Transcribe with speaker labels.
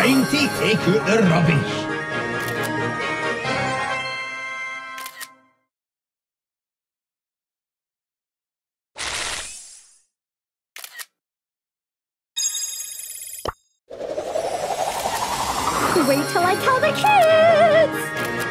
Speaker 1: time to take out the rubbish.
Speaker 2: Wait till I tell the kids!